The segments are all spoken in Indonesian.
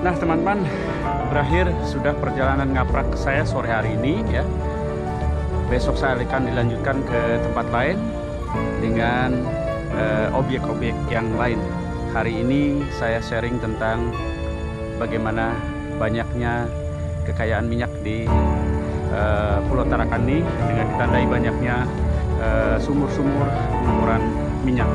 Nah teman-teman, berakhir sudah perjalanan ngaprak saya sore hari ini ya. Besok saya akan dilanjutkan ke tempat lain dengan objek-objek yang lain. Hari ini saya sharing tentang bagaimana banyaknya kekayaan minyak di Pulau Tarakan ini dengan ditandai banyaknya sumur-sumur pengukuran minyak.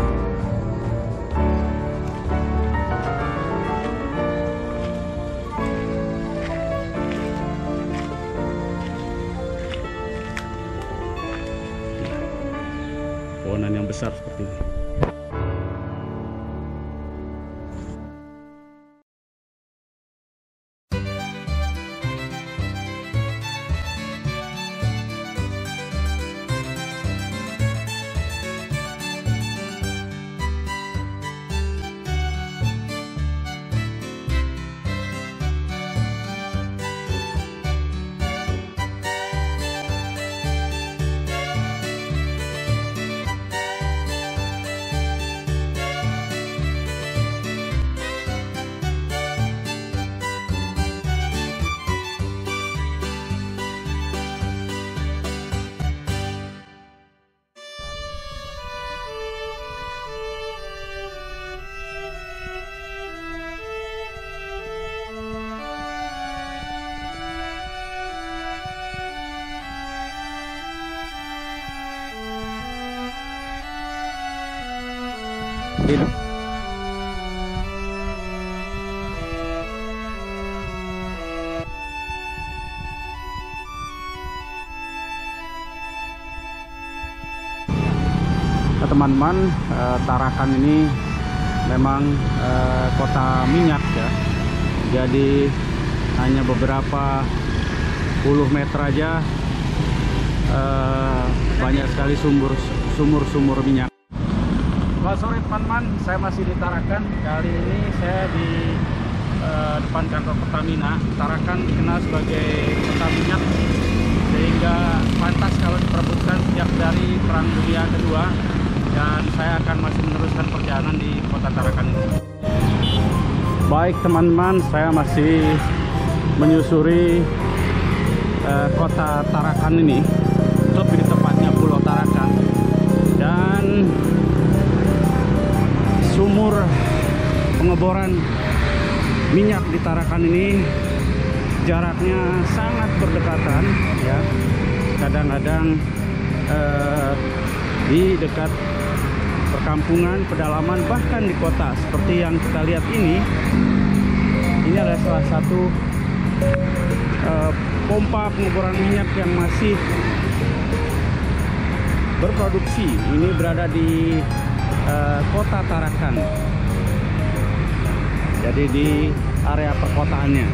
Pohonan yang besar seperti ini. Hidup. Nah, teman-teman, Tarakan ini memang kota minyak ya. Jadi hanya beberapa puluh meter aja banyak sekali sumur-sumur minyak. Selamat sore teman-teman, saya masih di Tarakan. Kali ini saya di depan kantor Pertamina. Tarakan dikenal sebagai kota minyak, sehingga pantas kalau diperebutkan sejak dari Perang Dunia Kedua. Dan saya akan masih meneruskan perjalanan di kota Tarakan ini. Baik teman-teman, saya masih menyusuri kota Tarakan ini, lebih tepatnya Pulau Tarakan. Dan sumur pengeboran minyak di Tarakan ini jaraknya sangat berdekatan ya. Kadang-kadang di dekat perkampungan, pedalaman, bahkan di kota seperti yang kita lihat ini adalah salah satu pompa pengeboran minyak yang masih berproduksi. Ini berada di kota Tarakan, jadi di area perkotaannya.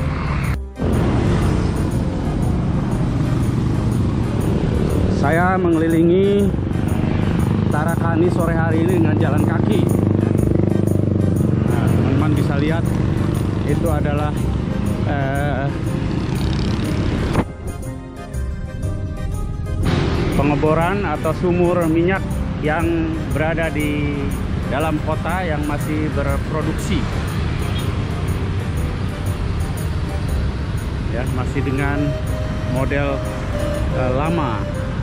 Saya mengelilingi Tarakan ini sore hari ini dengan jalan kaki. Nah, teman-teman bisa lihat itu adalah pengeboran atau sumur minyak yang berada di dalam kota yang masih berproduksi ya, masih dengan model lama.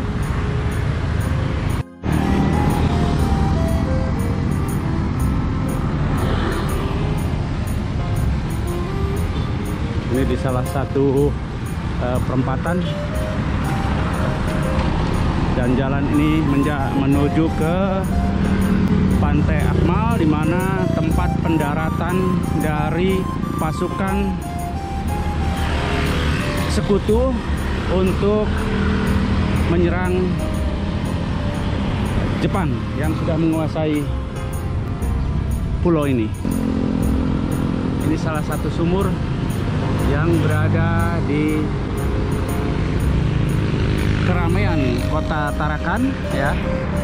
Ini di salah satu perempatan, dan jalan ini menuju ke Pantai Akmal, di mana tempat pendaratan dari pasukan sekutu untuk menyerang Jepang yang sudah menguasai pulau ini. Ini salah satu sumur yang berada di keramaian kota Tarakan ya,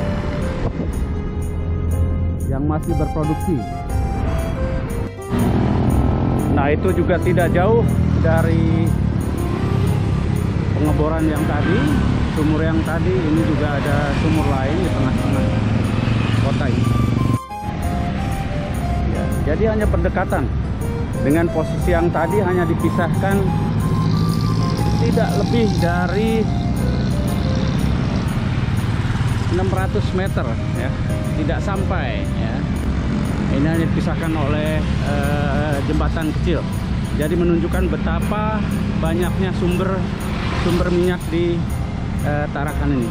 yang masih berproduksi. Nah, itu juga tidak jauh dari pengeboran yang tadi, sumur yang tadi. Ini juga ada sumur lain di tengah-tengah kota ini ya, jadi hanya berdekatan. dengan posisi yang tadi hanya dipisahkan tidak lebih dari 600 meter ya, tidak sampai ya. Ini hanya dipisahkan oleh jembatan kecil. Jadi menunjukkan betapa banyaknya sumber minyak di Tarakan ini.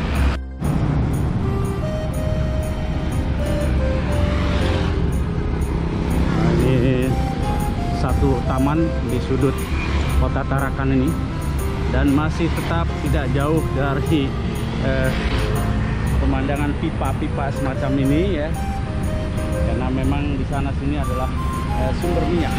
Nah, ini satu taman di sudut kota Tarakan ini, dan masih tetap tidak jauh dari pemandangan pipa-pipa semacam ini ya, karena memang di sana sini adalah sumber minyak.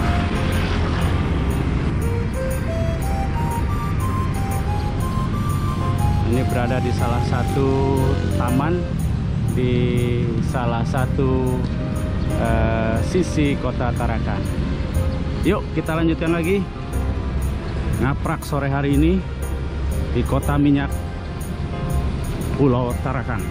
Ini berada di salah satu taman di salah satu sisi kota Tarakan. Yuk kita lanjutkan lagi ngaprak sore hari ini di kota minyak Pulau Tarakan.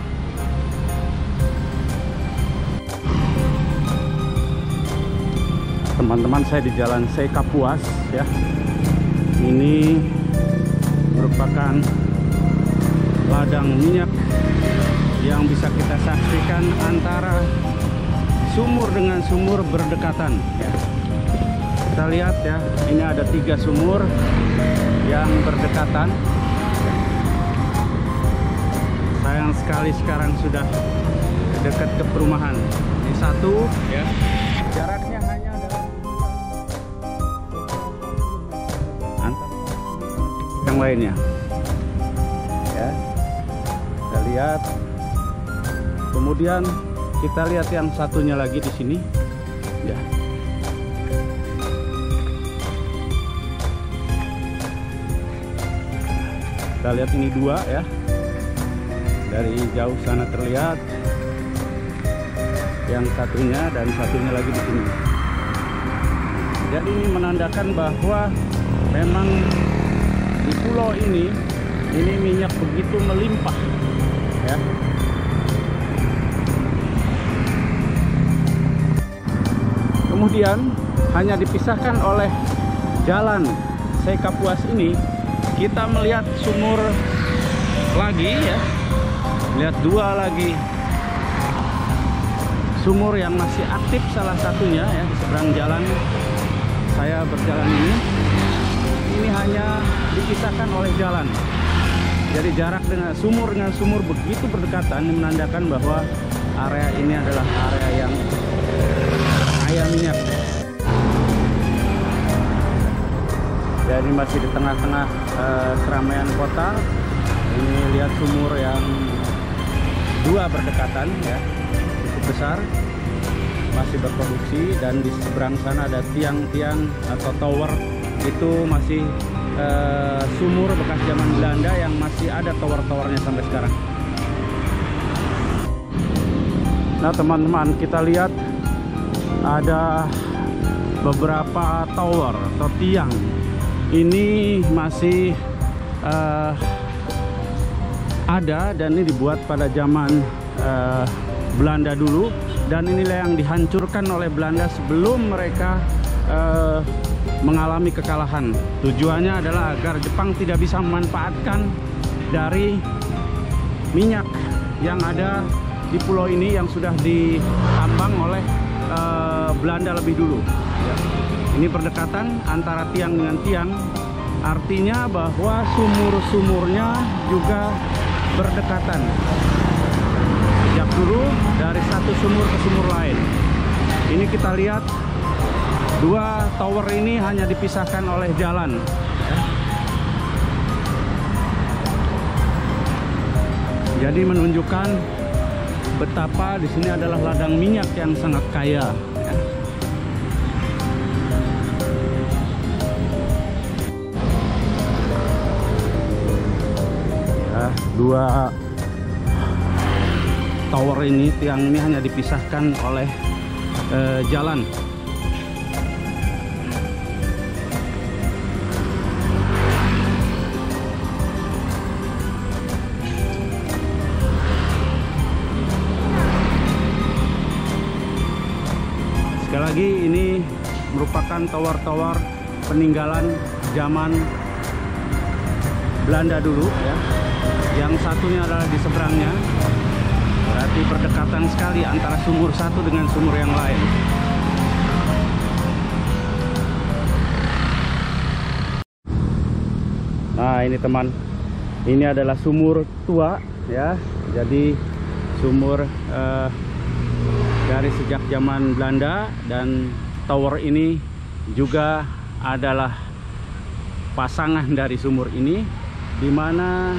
Teman-teman, saya di Jalan C Kapuas ya. Ini merupakan ladang minyak yang bisa kita saksikan antara sumur dengan sumur berdekatan ya. Kita lihat ya, ini ada 3 sumur yang berdekatan. Sayang sekali sekarang sudah dekat ke perumahan. Ini satu ya, jaraknya hanya dalam antara yang lainnya ya. Kita lihat, kemudian kita lihat yang satunya lagi di sini ya. Kita lihat ini 2 ya, dari jauh sana terlihat yang satunya, dan satunya lagi di sini. Jadi ini menandakan bahwa memang di pulau ini minyak begitu melimpah ya. Kemudian hanya dipisahkan oleh jalan C Kapuas ini, kita melihat sumur lagi ya. Lihat 2 lagi sumur yang masih aktif, salah satunya ya di seberang jalan saya berjalan ini. Ini hanya dipisahkan oleh jalan. Jadi jarak dengan sumur begitu berdekatan, ini menandakan bahwa area ini adalah area yang kaya minyak. Jadi masih di tengah-tengah keramaian kota. Ini lihat sumur yang 2 berdekatan ya, cukup besar, masih berproduksi, dan di seberang sana ada tiang-tiang atau tower, itu masih sumur bekas zaman Belanda yang masih ada tower-towernya sampai sekarang. Nah teman-teman, kita lihat ada beberapa tower atau tiang. Ini masih ada, dan ini dibuat pada zaman Belanda dulu, dan inilah yang dihancurkan oleh Belanda sebelum mereka mengalami kekalahan. Tujuannya adalah agar Jepang tidak bisa memanfaatkan dari minyak yang ada di pulau ini yang sudah ditambang oleh Belanda lebih dulu ya. Ini berdekatan antara tiang dengan tiang, artinya bahwa sumur-sumurnya juga berdekatan. Sejak dulu dari satu sumur ke sumur lain. Ini kita lihat 2 tower ini hanya dipisahkan oleh jalan ya. Jadi menunjukkan betapa di sini adalah ladang minyak yang sangat kaya ya. Ya, 2 tower ini, tiang ini hanya dipisahkan oleh jalan. Sekali lagi, ini merupakan tower-tower peninggalan zaman Belanda dulu ya. Yang satunya adalah di seberangnya. Berarti berdekatan sekali antara sumur satu dengan sumur yang lain. Nah, ini teman, ini adalah sumur tua ya. Jadi sumur dari sejak zaman Belanda, dan tower ini juga adalah pasangan dari sumur ini, di mana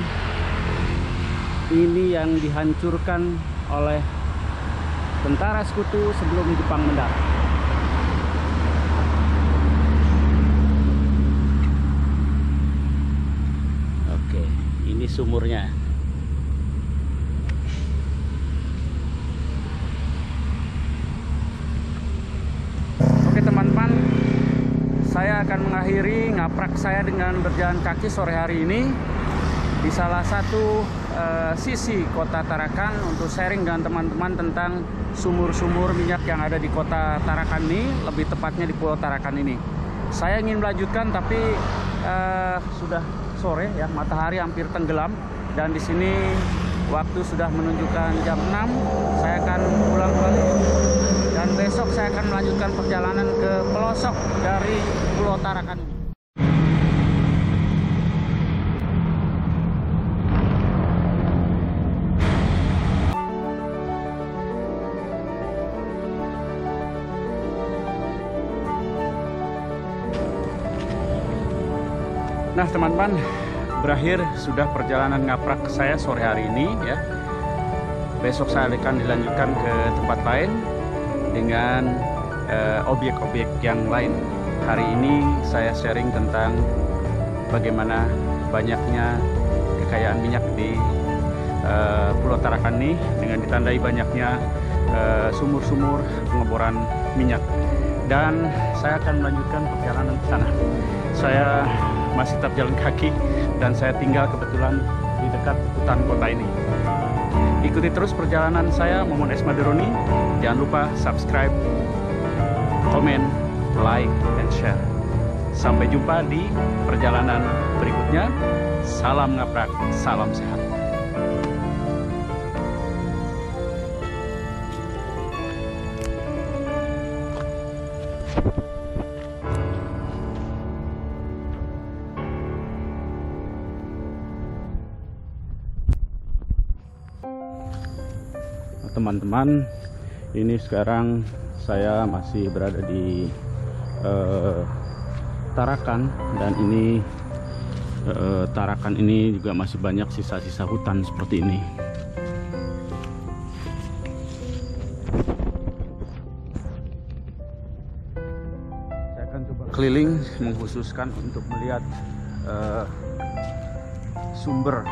ini yang dihancurkan oleh tentara sekutu sebelum Jepang mendatang. Oke, ini sumurnya. Oke teman-teman, saya akan mengakhiri ngaprak saya dengan berjalan kaki sore hari ini di salah satu sisi kota Tarakan untuk sharing dengan teman-teman tentang sumur-sumur minyak yang ada di kota Tarakan ini, lebih tepatnya di Pulau Tarakan ini. Saya ingin melanjutkan tapi sudah sore ya, matahari hampir tenggelam, dan di sini waktu sudah menunjukkan jam 6. Saya akan pulang balik dan besok saya akan melanjutkan perjalanan ke pelosok dari Pulau Tarakan ini. Nah teman-teman, berakhir sudah perjalanan ngaprak saya sore hari ini ya. Besok saya akan dilanjutkan ke tempat lain dengan objek-objek yang lain. Hari ini saya sharing tentang bagaimana banyaknya kekayaan minyak di Pulau Tarakan ini, dengan ditandai banyaknya sumur-sumur pengeboran minyak. Dan saya akan melanjutkan perjalanan ke sana. Saya masih tetap jalan kaki, dan saya tinggal kebetulan di dekat hutan kota ini. Ikuti terus perjalanan saya, Momon Esmaderoni. Jangan lupa subscribe, komen, like, dan share. Sampai jumpa di perjalanan berikutnya. Salam ngaprak, salam sehat. Teman-teman, ini sekarang saya masih berada di Tarakan, dan ini Tarakan ini juga masih banyak sisa-sisa hutan seperti ini. Saya akan coba keliling, mengkhususkan untuk melihat sumber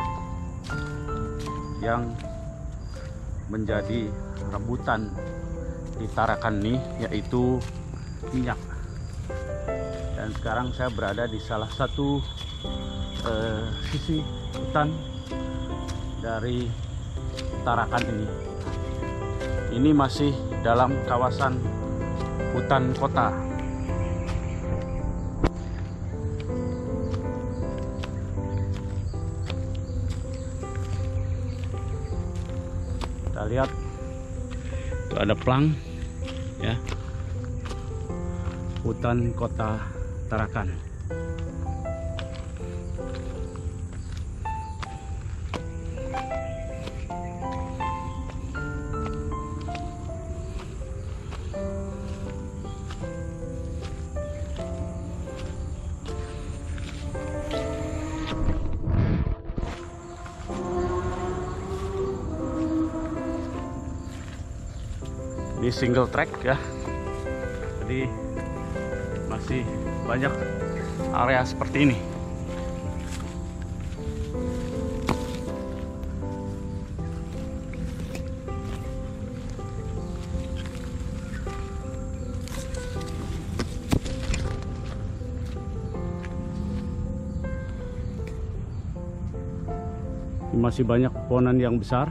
yang menjadi rebutan di Tarakan ini, yaitu minyak. Dan sekarang saya berada di salah satu sisi hutan dari Tarakan ini. Ini masih dalam kawasan hutan kota. Kita lihat itu ada plang ya, hutan kota Tarakan. Ini single track ya, jadi masih banyak area seperti ini. Masih banyak pohonan yang besar.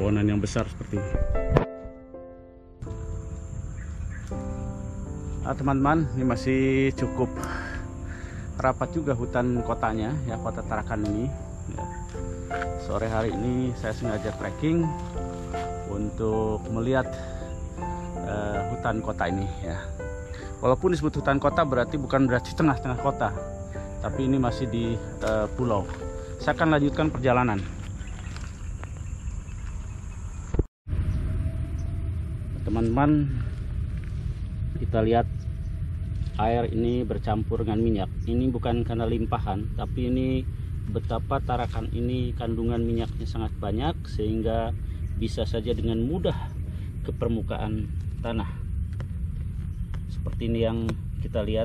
pepohonan yang besar seperti ini. Nah, teman-teman, ini masih cukup rapat juga hutan kotanya ya, kota Tarakan ini ya. Sore hari ini saya sengaja trekking untuk melihat hutan kota ini ya. Walaupun disebut hutan kota bukan berarti tengah-tengah kota, tapi ini masih di pulau. Saya akan lanjutkan perjalanan. Teman-teman, kita lihat air ini bercampur dengan minyak. Ini bukan karena limpahan, tapi ini betapa Tarakan ini kandungan minyaknya sangat banyak, sehingga bisa saja dengan mudah ke permukaan tanah. Seperti ini yang kita lihat.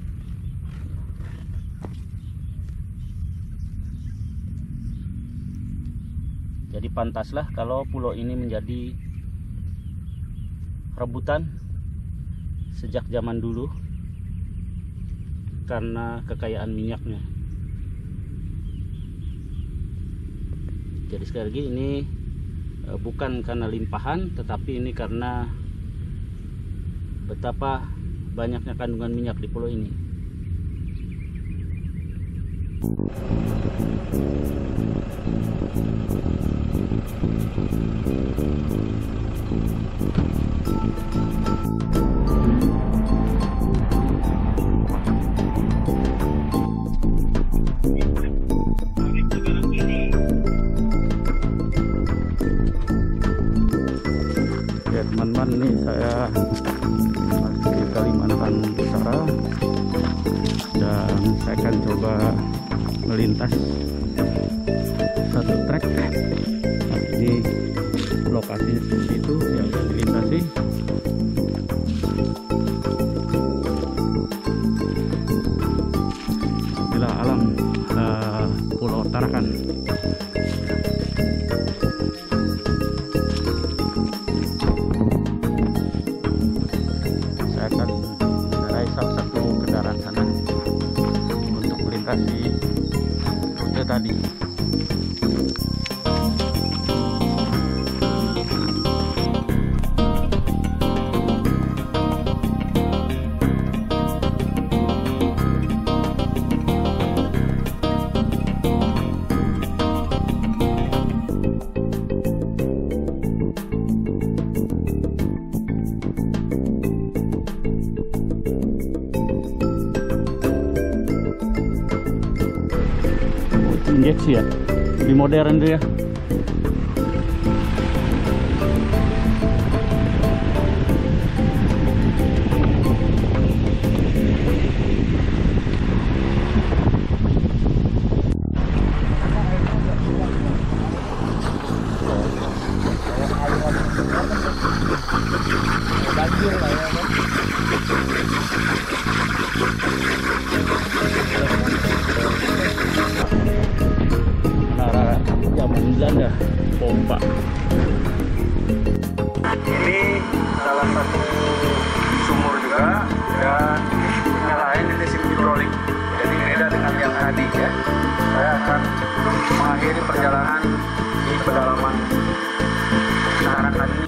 Jadi pantaslah kalau pulau ini menjadi rebutan sejak zaman dulu karena kekayaan minyaknya. Jadi sekali lagi, ini bukan karena limpahan, tetapi ini karena betapa banyaknya kandungan minyak di pulau ini. Ya teman-teman, ini saya masih di Kalimantan Utara dan saya akan coba melintas satu trek. Ini lokasinya seperti itu yang akan dilintasi. Inilah alam Pulau Tarakan. Saya akan mengendarai salah satu kendaraan sana untuk melintasi rute tadi. Injeksi ya, lebih modern tuh ya. Banjir lah ya kan. Zaman Belanda pompa. Ini salah satu sumur juga, dan yang lain ini sistem hidrolik. Jadi beda dengan yang tadi ya. Saya akan mengakhiri perjalanan di pedalaman Tarakan ini.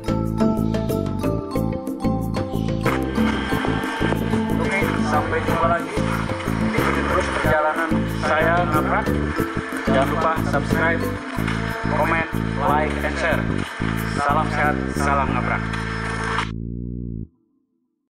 Oke, sampai jumpa lagi. Ikuti terus perjalanan saya ngaprak. Jangan lupa subscribe, komen, like, and share. Salam sehat, salam ngaprak.